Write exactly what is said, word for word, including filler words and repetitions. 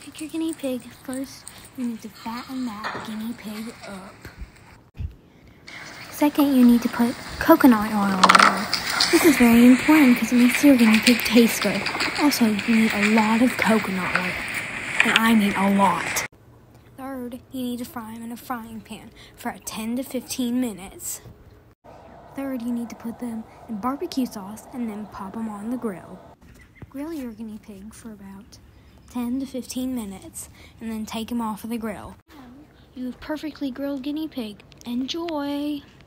pick your guinea pig, first you need to fatten that guinea pig up. Second, you need to put coconut oil in there. This is very important because it makes your guinea pig taste good. Also, you need a lot of coconut oil, and I mean a lot. Third, you need to fry them in a frying pan for ten to fifteen minutes. Third, you need to put them in barbecue sauce and then pop them on the grill. Grill your guinea pig for about ten to fifteen minutes and then take them off of the grill. You have perfectly grilled guinea pig. Enjoy!